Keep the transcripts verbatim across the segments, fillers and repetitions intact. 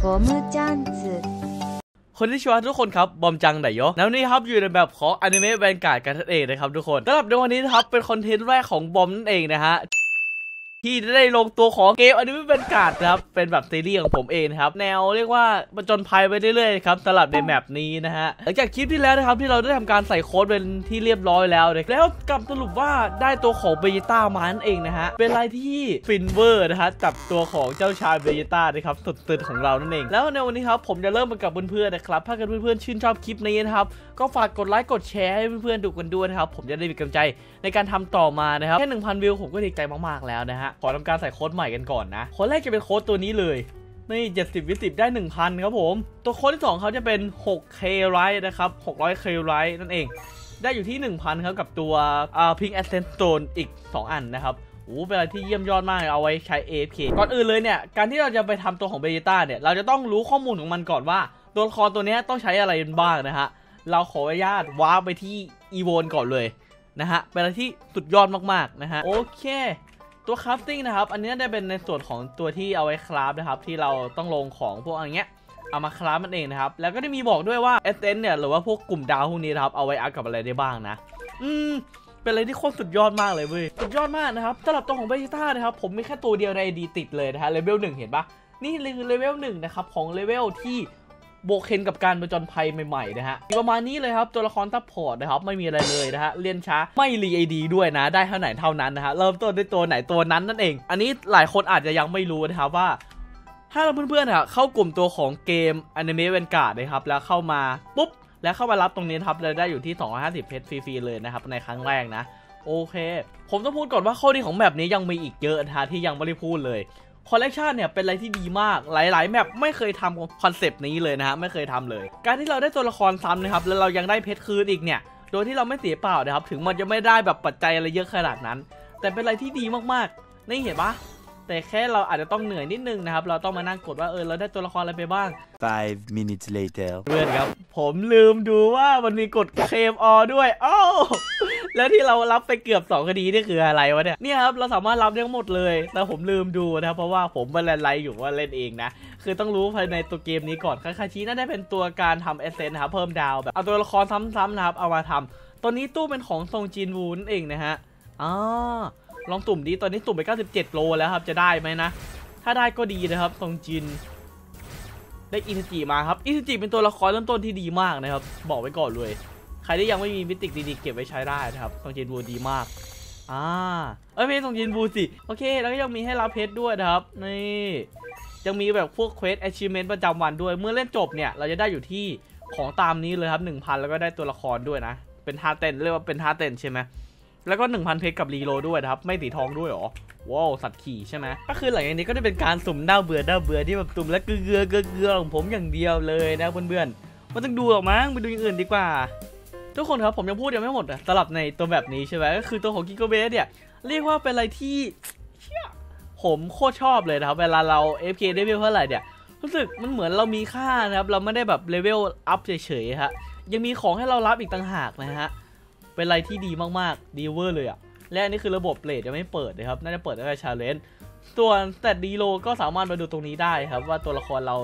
ムジャンズคนที่ชวนทุกคนครับบอมจังไดโยแล้วนี่ครับอยู่ในแบบของอนิเมะแวนการ์ดกันนั่นเองนะครับทุกคนสำหรับในวันนี้นะครับเป็นคอนเทนต์แรกของบอมนั่นเองนะฮะที่ได้ลงตัวของเกมอนิเมะแวนการ์ดนะครับเป็นแบบซีรีส์ของผมเองนะครับแนวเรียกว่าผจญภัยไปเรื่อยๆครับสำหรับในแมปนี้นะฮะหลังจากคลิปที่แล้วนะครับที่เราได้ทำการใส่โค้ดเป็นที่เรียบร้อยแล้วเลยแล้วกลับสรุปว่าได้ตัวของเบจิต้ามานั่นเองนะฮะเป็นอะไรที่ฟินเวอร์นะฮะจับตัวของเจ้าชายเบจิต้านะครับสุดตึงของเรานั่นเองแล้วในวันนี้ครับผมจะเริ่มมากับเพื่อนๆนะครับถ้าเกิดเพื่อนๆชื่นชอบคลิปนี้นะครับก็ฝากกดไลค์กดแชร์ให้เพื่อนๆดูกันด้วยนะครับผมจะได้มีกำลังใจในการทำต่อมานะครับแค่ หนึ่งพัน วิวผมก็ดีใจมากๆแล้วนะฮะขอทำการใส่โค้ดใหม่กันก่อนนะโค้ดแรกจะเป็นโค้ดตัวนี้เลยนี่เจ็ดสิบวิสิบได้ หนึ่งพัน ครับผมตัวโค้ดที่สองเขาจะเป็น หกเค Right นะครับ หกร้อยเค Right นั่นเองได้อยู่ที่ หนึ่งพัน ครับกับตัวอ่า Pink Ascent Stone อีกสองอันนะครับโอ้เป็นอะไรที่เยี่ยมยอดมากเอาไว้ใช้ เอ เอฟ เค ก่อนอื่นเลยเนี่ยการที่เราจะไปทำตัวของเบจิต้าเนี่ยเราจะต้องรู้ข้อมูลของมันก่อนว่าตัวละครตัวนี้ต้องใช้อะไรบ้างนะฮะเราขออนุญาตว้าไปที่อีโวนก่อนเลยนะฮะเป็นอะไรที่สุดยอดมากๆนะฮะโอเคตัวคราฟติ้งนะครับอันนี้ได้เป็นในส่วนของตัวที่เอาไว้คราฟนะครับที่เราต้องลงของพวกอะไรเงี้ยเอามาคราฟมันเองนะครับแล้วก็ได้มีบอกด้วยว่าเอเซนเนี่ยหรือว่าพวกกลุ่มดาวพวกนี้นะครับเอาไว้อัพกับอะไรได้บ้างนะอืมเป็นอะไรที่โคตรสุดยอดมากเลยเว้ยสุดยอดมากนะครับสำหรับตัวของเบจิต้านะครับผมมีแค่ตัวเดียวใน ไอ ดี ติดเลยนะฮะเลเวลหนึ่งเห็นปะนี่คือเลเวลหนึ่งนะครับของเลเวลที่โบเคนกับการผจญภัยใหม่ๆนะฮะประมาณนี้เลยครับตัวละครซัพพอร์ตนะครับไม่มีอะไรเลยนะฮะเรียนช้าไม่รี ไอ ดี ด้วยนะได้เท่าไหนเท่านั้นนะฮะเริ่มต้นด้วยตัวไหนตัวนั้นนั่นเองอันนี้หลายคนอาจจะยังไม่รู้นะครับว่าถ้าเราเพื่อนๆเข้ากลุ่มตัวของเกมอนิเมะแวนการ์ดนะครับแล้วเข้ามาปุ๊บแล้วเข้ามารับตรงนี้ครับเลยได้อยู่ที่สองร้อยห้าสิบเพชรฟรีๆเลยนะครับในครั้งแรกนะโอเคผมต้องพูดก่อนว่าข้อดีของแบบนี้ยังมีอีกเยอะนะฮะที่ยังไม่ได้พูดเลยคอลเลกชันเนี่ยเป็นอะไรที่ดีมากหลายๆแมปไม่เคยทำคอนเซปต์นี้เลยนะฮะไม่เคยทำเลยการที่เราได้ตัวละครซ้ำนะครับแล้วเรายังได้เพชรคืนอีกเนี่ยโดยที่เราไม่เสียเปล่านะครับถึงมันจะไม่ได้แบบปัจจัยอะไรเยอะขนาดนั้นแต่เป็นอะไรที่ดีมากๆนี่เห็นปะแต่แค่เราอาจจะต้องเหนื่อยนิดนึงนะครับเราต้องมานั่งกดว่าเออเราได้ตัวละครอะไรไปบ้าง five minutes later เพื่อนครับผมลืมดูว่ามันมีกดเคลมออด้วยอ้าวแล้วที่เรารับไปเกือบสองคดีนี่คืออะไรวะเนี่ยเนี่ยครับเราสามารถรับได้หมดเลยแต่ผมลืมดูนะครับเพราะว่าผมมาแลนไลน์อยู่ว่าเล่นเองนะคือต้องรู้ภายในตัวเกมนี้ก่อนคาคาชิน่าได้เป็นตัวการทำเอเซนนะครับเพิ่มดาวแบบเอาตัวละครซ้ำๆนะครับเอามาทำตัวนี้ตู้เป็นของซงจินวูนั่นเองนะฮะอ๋อลองตุ่มดีตอนนี้ตุ่มไปเก้าสิบเจ็ดโลแล้วครับจะได้ไหมนะถ้าได้ก็ดีนะครับซงจินได้อินจิมาครับอินจิเป็นตัวละครเริ่มต้นที่ดีมากนะครับบอกไว้ก่อนเลยใครที่ยังไม่มีมิติกดีๆเก็บไว้ใช้ได้นะครับซงจินวูดีมากอ่าเอ้ยไม่ใช่ซงจินวูสิโอเคแล้วก็ยังมีให้รับเพชรด้วยนะครับนี่ยังมีแบบพวกเควส achievement ประจำวันด้วยเมื่อเล่นจบเนี่ยเราจะได้อยู่ที่ของตามนี้เลยครับ หนึ่งพัน แล้วก็ได้ตัวละครด้วยนะเป็นท่าเต้นเรียกว่าเป็นท่าเต้นใช่ไหมแล้วก็ หนึ่งพัน เพชรกับรีโลด้วยนะครับไม่สีทองด้วยหรอว้าวสัตว์ขี่ใช่ไหมก็คือหลังจากนี้ก็ได้เป็นการสุ่มหน้าเบื่อหน้าเบื่อที่แบบสุ่มและเกลือเกลือเกลือของผมอย่างเดียวเลยนะเพื่อนๆไม่ต้องดูหรอกมั้งไปดูอย่างอื่นดีกว่าทุกคนครับผมยังพูดยังไม่หมดอ่ะสำหรับในตัวแบบนี้ใช่ไหมก็คือตัวของกิโกเบสเนี่ยเรียกว่าเป็นอะไรที่ผมโคตรชอบเลยนะครับเวลาเรา เอ เอฟ เค ได้เลเวลเท่าไหร่เนี่ยรู้สึกมันเหมือนเรามีค่านะครับเราไม่ได้แบบเลเวลอัพเฉยๆฮะยังมีของให้เรารับอีกต่างหากนะฮะเป็นอะไรที่ดีมากๆดีเวอร์เลยอ่ะและอันนี้คือระบบเลทยังไม่เปิดนะครับน่าจะเปิดได้แค่ชาเลนจ์ส่วนแต่ดีโลก็สามารถมาดูตรงนี้ได้ครับว่าตัวละครเรา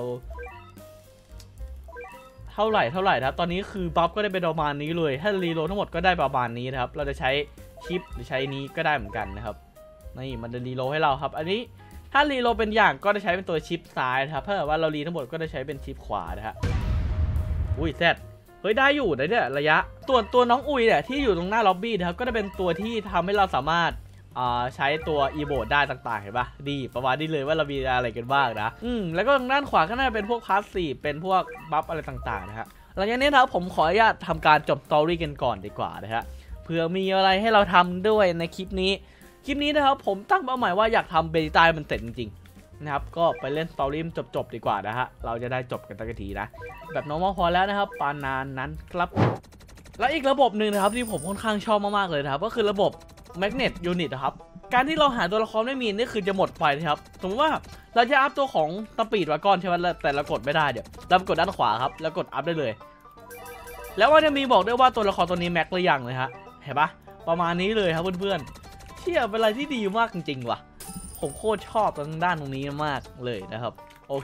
เท่าไหร่เท่าไหร่นะครับตอนนี้คือบัฟก็ได้เป็นประมาณนี้เลยถ้ารีโลทั้งหมดก็ได้ประมาณนี้นะครับเราจะใช้ชิปหรือใช้นี้ก็ได้เหมือนกันนะครับนี่มันจะรีโลให้เราครับอันนี้ถ้ารีโลเป็นอย่างก็จะใช้เป็นตัวชิปซ้ายนะครับถ้าเกิดว่าเรารีทั้งหมดก็จะใช้เป็นชิปขวานะฮะอุ้ยแซดเฮ้ยได้อยู่นะเนี่ยระยะตัวตัวน้องอุยเนี่ยที่อยู่ตรงหน้าล็อบบี้นะครับก็จะเป็นตัวที่ทำให้เราสามารถใช้ตัวอีโบดได้ต่างๆเห็นปะดีประมาณนี้เลยว่าเรามีอะไรกันบ้างนะอืมแล้วก็ทางด้านขวาก็น่าจะเป็นพวกพาสซีฟเป็นพวกบัฟอะไรต่างๆนะฮะหลังจากนี้นะครับผมขออนุญาตทำการจบสตอรี่กันก่อนดีกว่านะฮะเผื่อมีอะไรให้เราทำด้วยในคลิปนี้คลิปนี้นะครับผมตั้งเป้าหมายว่าอยากทำเบจิต้ามันเสร็จจริงๆนะครับก็ไปเล่นสตอรี่จบๆดีกว่านะฮะเราจะได้จบกันตั้งทีนะแบบน้องมอพอแล้วนะครับปานานนั้นครับแล้วอีกระบบหนึ่งนะครับที่ผมค่อนข้างชอบมากๆเลยนะครับก็คือระบบ Magnet Unit นะครับการที่เราหาตัวละครไม่มีนี่คือจะหมดไปนะครับสมมติว่าเราจะอัพตัวของสปีดวากอนใช่ไหมแต่เรากดไม่ได้เดี๋ยวเรากดด้านขวาครับแล้วกดอัพได้เลยแล้วว่าจะมีบอกด้วยว่าตัวละครตัวนี้แม็กหรือยังเลยฮะเห็นปะประมาณนี้เลยครับเพื่อนๆเชี่ยเป็นอะไรที่ดีมากจริงๆว่ะผมโคตรชอบทางด้านตรงนี้มากเลยนะครับโอเค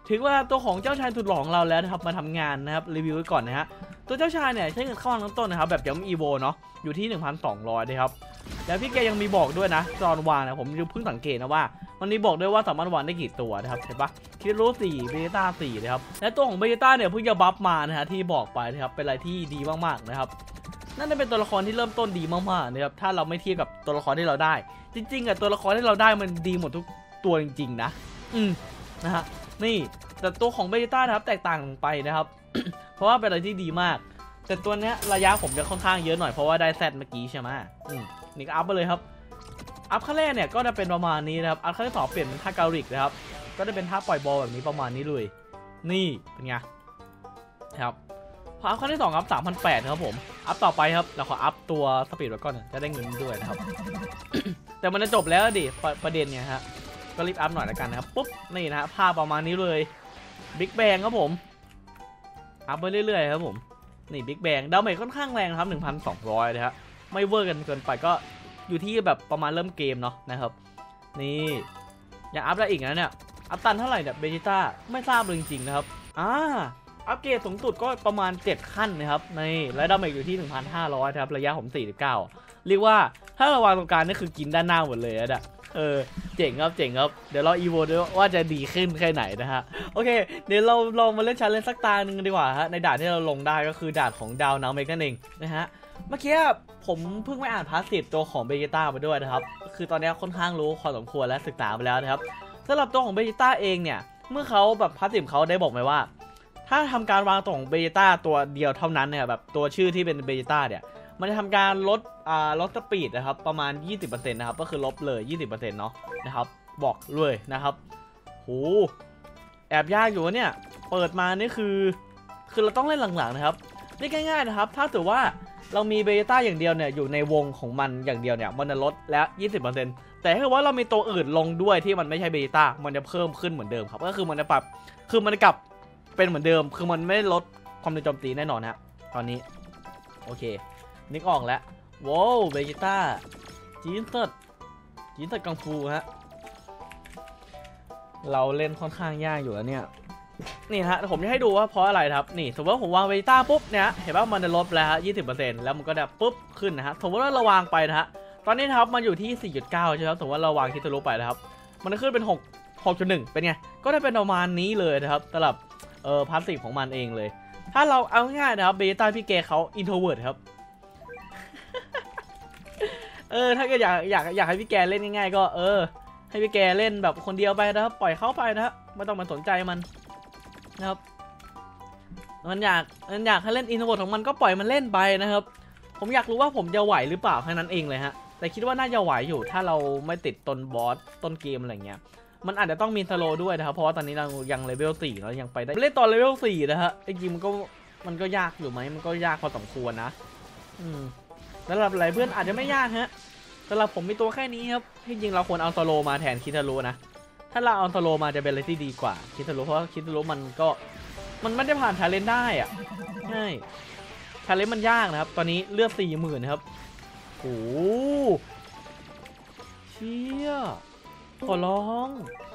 ถึงเวลาตัวของเจ้าชายสุดหล่อของเราแล้วนะครับมาทำงานนะครับรีวิวไว้ก่อนนะฮะตัวเจ้าชายเนี่ยใช้เงินเข้าวังต้นนะครับแบบย้ำอีโวเนาะอยู่ที่ หนึ่งพันสองร้อย นะครับแล้วพี่แกยังมีบอกด้วยนะตอนวางนะผมเพิ่งสังเกตนะว่ามันมีบอกด้วยว่าสามารถวางได้กี่ตัวนะครับเห็นปะคิดรู้สี่เบต้าสี่นะครับและตัวของเบต้าเนี่ยเพิ่งจะบัฟมานะฮะที่บอกไปนะครับเป็นอะไรที่ดีมากๆนะครับนั่นเป็นตัวละครที่เริ่มต้นดีมากๆนะครับถ้าเราไม่เทียบกับตัวละครที่เราได้จริงๆอ่ะตัวละครที่เราได้มันดีหมดทุกตัวจริงๆนะอืมนะฮะนี่แต่ตัวของเบต้านะครับแตกต่างไปนะครับ เพราะว่าเป็นอะไรที่ดีมากแต่ตัวเนี้ยระยะผมจะค่อนข้างเยอะหน่อยเพราะว่าได้แซดเมื่อกี้ใช่ไหมอืมนี่ก็อัพไปเลยครับอัพขั้นแรกเนี่ยก็จะเป็นประมาณนี้นะครับอัพขั้นที่สองเปลี่ยนเป็นท่าเกาลิกนะครับก็จะเป็นท่าปล่อยบอลแบบนี้ประมาณนี้เลยนี่เป็นไงครับพออัพขั้นที่สองครับสามพันแปดครับผมอัพต่อไปครับเราขออัพตัวสปีดไว้ก่อนจะได้เงินด้วยนะครับ แต่มันจะจบแล้วดิประเด็นเนี่ยฮะก็รีบอัพหน่อยละกันนะครับปุ๊บนี่นะฮะภาพประมาณนี้เลยบิ๊กแบงครับผมอัพไปเรื่อยๆครับผมนี่บิ๊กแบงดาเมจค่อนข้างแรงครับ หนึ่งพันสองร้อย นะฮะไม่เวอร์กันเกินไปก็อยู่ที่แบบประมาณเริ่มเกมเนาะนะครับนี่อยากอัพได้อีกนะเนี่ยอัพตันเท่าไหร่เนี่ยเบจิต้าไม่ทราบเลยจริงๆนะครับอ่าอัพเกรดสูงสุดก็ประมาณเจ็ดขั้นนะครับนี่และดาเมจอยู่ที่ หนึ่งพันห้าร้อย ครับระยะผมสี่สิบเก้าเรียกว่าถ้าเราวางตรงกลางนี่คือกินด้านหน้าหมดเลยอะเออเจ๋งครับเจ๋งครับเดี๋ยวเราอีโวดูว่าจะดีขึ้นแค่ไหนนะฮะโอเคเดี๋ยวเราลองมาเล่นชันเล่นสักตาหนึ่งดีกว่าฮะในด่านที่เราลงได้ก็คือด่านของดาวนาเมกนั่นเองนะฮะเมื่อกี้ผมเพิ่งไปอ่านพาสซีฟตัวของเบจิต้าไปด้วยนะครับคือตอนนี้ค่อนข้างรู้พอสมควรและศึกษาไปแล้วนะครับสำหรับตัวของเบจิต้าเองเนี่ยเมื่อเขาแบบพาสซีฟเขาได้บอกไหมว่าถ้าทำการวางตัวของเบจิต้าตัวเดียวเท่านั้นเนี่ยแบบตัวชื่อที่เป็นเบจิต้าเนี่ยมันจะทำการลดอ่าลดสปีดนะครับประมาณ ยี่สิบเปอร์เซ็นต์ นะครับก็คือลบเลย ยี่สิบเปอร์เซ็นต์ เนาะนะครับบอกเลยนะครับโหแอบยากอยู่เนี่ยเปิดมานี่คือคือเราต้องเล่นหลังๆนะครับนี่ง่ายๆนะครับถ้าถือว่าเรามีเบต้าอย่างเดียวเนี่ยอยู่ในวงของมันอย่างเดียวเนี่ยมันจะลดแล้ว ยี่สิบเปอร์เซ็นต์ แต่ถ้าว่าเรามีตัวอื่นลงด้วยที่มันไม่ใช่เบต้ามันจะเพิ่มขึ้นเหมือนเดิมครับก็คือมันจะปรับคือมันจะกลับเป็นเหมือนเดิมคือมันไม่ลดความโจมตีแน่นอนฮะตอนนี้โอเคนึกออกแล้วว้าวเบจิต้าจีนสดจีนสดกังฟูฮะเราเล่นค่อนข้างยากอยู่แล้วเนี่ยนี่ฮะผมจะให้ดูว่าเพราะอะไรครับนี่สมมติว่าผมวางเบจิต้าปุ๊บเนี่ยเห็นว่ามันจะลบแล้วฮะ ยี่สิบเปอร์เซ็นต์ แล้วมันก็จะปุ๊บขึ้นนะฮะสมมติว่าเราวางไปนะฮะตอนนี้ครับมันอยู่ที่ สี่จุดเก้า ใช่ไหมครับสมมติว่าเราวางคิดทะลุไปนะครับมันจะขึ้นเป็นหก หกจุดหนึ่ง เป็นไงก็ได้เป็นประมาณนี้เลยนะครับสำหรับเอ่อพาสซีฟของมันเองเลยถ้าเราเอาง่ายๆนะครับเบต้าพี่เกเขาอินโทรเวิร์ตครับ เออถ้าก็อยากอยากอยากให้พี่แกเล่นง่ายๆก็เออให้พี่แกเล่นแบบคนเดียวไปนะครับปล่อยเข้าไปนะฮะไม่ต้องมาสนใจมันนะครับมันอยากมันอยากให้เล่นอินโทรเวิร์ตของมันก็ปล่อยมันเล่นไปนะครับผมอยากรู้ว่าผมจะไหวหรือเปล่าแค่นั้นเองเลยฮะแต่คิดว่าน่าจะไหวอยู่ถ้าเราไม่ติดต้นบอสต้นเกมอะไรเงี้ยมันอาจจะต้องมีสโลด้วยนะครับเพราะว่าตอนนี้เรายังเลเวลสี่เรายังไปได้เล่นตอนเลเวลสี่นะฮะจริงๆมันก็มันก็ยากอยู่ไหมมันก็ยากพอสมควรนะอืมสำหรับหลายเพื่อนอาจจะไม่ยากฮะสำหรับผมมีตัวแค่นี้ครับที่จริงเราควรเอาสโลมาแทนคิทารุนะถ้าเราเอาสโลมาจะเป็นอะไรที่ดีกว่าคิทารุเพราะคิทารุมันก็มันไม่ได้ผ่านชาเลนจ์ได้อะใช่ชาเลนจ์มันยากนะครับตอนนี้เลือดสี่หมื่นนะครับโอ้เชี่ยขอร้อง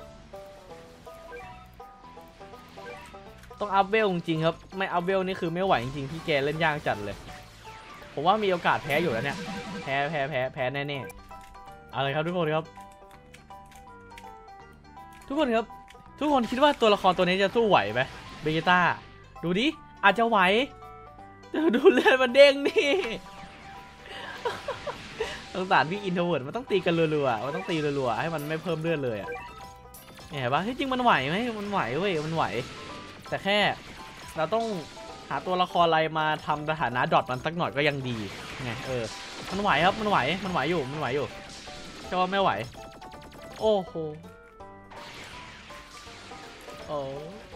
ต้องอัพเวลจริงๆครับไม่อัพเวลนี่คือไม่ไหวจริงๆพี่แกเล่นยากจัดเลยผมว่ามีโอกาสแพ้อยู่แล้วเนี่ยแพ้แพ้แพ้แพ้แน่ๆอะไรครับทุกคนครับทุกคนครับทุกคนคิดว่าตัวละครตัวนี้จะสู้ไหวไหมเบจิต้าดูดิอาจจะไหวดูเลือดมันเด้งนี่สงสารพี่อินโทรเวิร์ตมันต้องตีกันรัวๆมันต้องตีรัวๆให้มันไม่เพิ่มเลือดเลยอ่ะเห็นปะที่จริงมันไหวไหมมันไหวเว้ยมันไหวแต่แค่เราต้องหาตัวละครอะไรมาทำสถานะดอทมันสักหน่อยก็ยังดีไงเออมันไหวครับมันไหวมันไหวอยู่มันไหวอยู่แค่ว่าไม่ไหวโอ้โหโอ้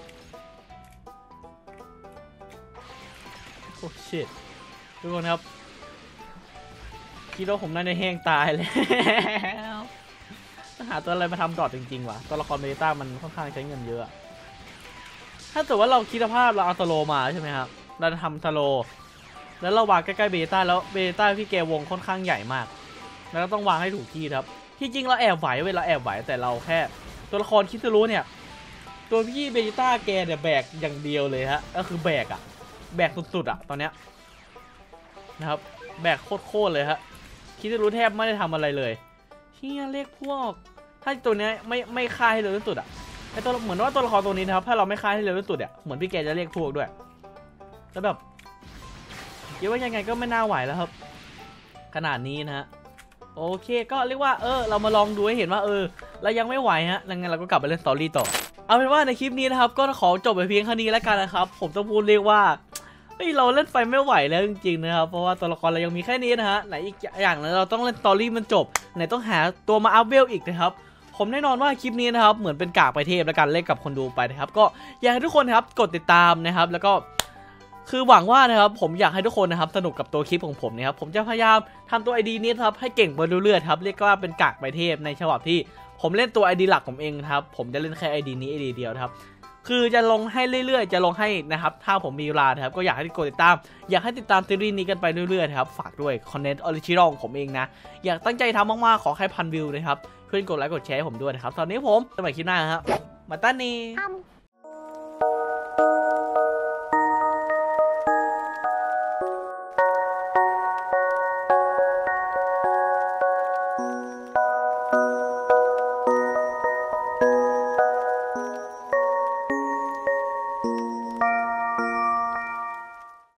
โอ้ชิตทุกคนครับคิดว่าผมน่าจะแห้งตายแล้วหาตัวอะไรมาทำดอทจริงๆว่ะตัวละครเบต้ามันค่อนข้างใช้เงินเยอะถ้าแต่ว่าเราคิดภาพเราเอาสโลมาใช่ไหมครับเราจะทำสโลแล้วเราวางใกล้ๆเบต้าแล้วเบต้าพี่แกวงค่อนข้างใหญ่มากแล้วเราต้องวางให้ถูกที่ครับที่จริงเราแอบไหวเว้ยเราแอบไหวแต่เราแค่ตัวละครคิดจะรู้เนี่ยตตัวพี่เบจิต้าแกเนี่ยแบกอย่างเดียวเลยฮะก็คือแบกอะแบกสุดๆอะตอนเนี้ยนะครับแบกโคตรๆเลยฮะคิดจะรู้แทบไม่ได้ทำอะไรเลยเฮียเรียกพวกถ้าตัวเนี้ยไม่ไม่ฆ่าให้เร็วที่สุดอะไอตัวเหมือนว่าตัวละครตัวนี้นะครับถ้าเราไม่ฆ่าให้เร็วที่สุดเนี่ยเหมือนพี่แกจะเรียกพวกด้วยแล้วแบบคิดว่ายังไงก็ไม่น่าไหวแล้วครับขนาดนี้นะฮะโอเคก็เรียกว่าเออเรามาลองดูให้เห็นว่าเออเรายังไม่ไหวฮะดังนั้นเราก็กลับไปเล่นสตอรี่ต่อเอาเป็นว่าในคลิปนี้นะครับก็ขอจบไปเพียงแค่นี้แล้วกันนะครับผมต้องพูดเรียกว่าเฮ้ยเราเล่นไฟไม่ไหวแล้วจริงๆนะครับเพราะว่าตัวละครเรายังมีแค่นี้นะฮะไหนอีกอย่างนึงเราต้องเล่นสตอรี่มันจบไหนต้องหาตัวมาอัพเวลอีกนะครับผมแน่นอนว่าคลิปนี้นะครับเหมือนเป็นกากไปเทพแล้วกันเล่นกับคนดูไปนะครับก็อยากให้ทุกคนครับกดติดตามนะครับแล้วก็คือหวังว่านะครับผมอยากให้ทุกคนนะครับสนุกกับตัวคลิปของผมนะครับผมจะพยายามทำตัว ไอ ดี นี้ครับให้เก่งไปเรื่อยๆครับเรียกว่าเป็นกากไปเทพในฉบับที่ผมเล่นตัว ไอ ดี หลักผมเองครับผมจะเล่นแค่ ไอ ดี นี้ ไอ ดี เดียวครับคือจะลงให้เรื่อยๆจะลงให้นะครับถ้าผมมีเวลานะครับก็อยากให้กดติดตามอยากให้ติดตามซีรีส์นี้กันไปเรื่อยๆครับฝากด้วยคอนเทนต์ออริจินอลของผมเองนะอยากตั้งใจทำมากๆขอแค่พันวิวนะครับช่วยกดไลค์กดแชร์ให้ผมด้วยนะครับตอนนี้ผมสมัยคลิปหน้าครับมาตั้นนี่